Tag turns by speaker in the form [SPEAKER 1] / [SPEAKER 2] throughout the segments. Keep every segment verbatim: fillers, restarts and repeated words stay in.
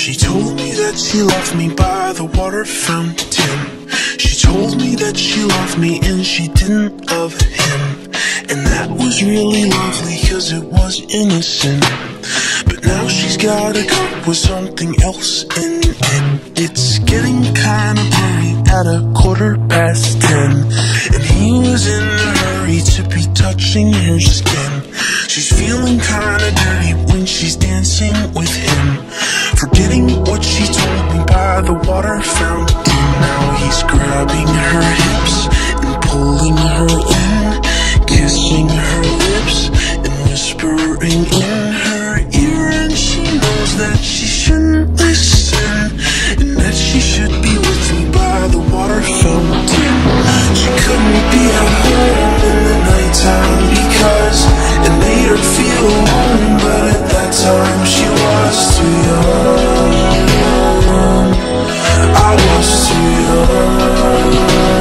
[SPEAKER 1] She told me that she loved me by the water fountain. She told me that she loved me and she didn't love him. And that was really lovely cause it was innocent. But now she's got a cup with something else in it. It's getting kinda blurry at a quarter past ten, and he was in a hurry to be touching her skin. She's feeling kinda dirty when she's dancing with him, forgetting what she told me by the water fountain. Now he's grabbing her hips and pulling her in, kissing her lips and whispering in her ear. And she knows that she shouldn't listen, and that she should be with me by the water fountain. She couldn't be at home in the nighttime because it made her feel alone, but at that time she was too young. I was too young.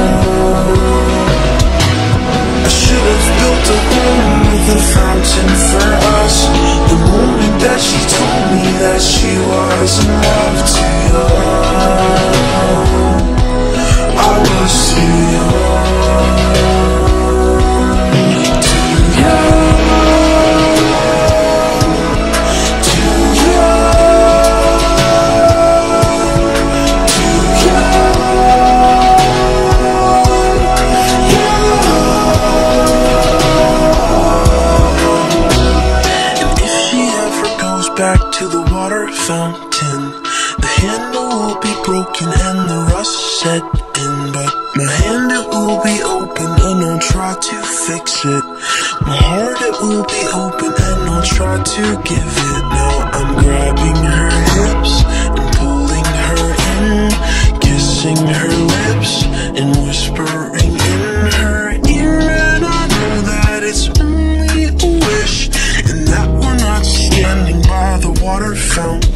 [SPEAKER 1] I should have built a home with a fountain for us. The moment that she told me that she was in love, too young. I was too young. Too young. Too young. Too back to the water fountain, the handle will be broken and the rust set in, but my hand, it will be open and I'll try to fix it. My heart, it will be open and I'll try to give it. Now I'm grabbing her hips and pulling her in, kissing her lips and whispering in her ear. And I know that it's only a wish, and that we're not standing by the water fountain.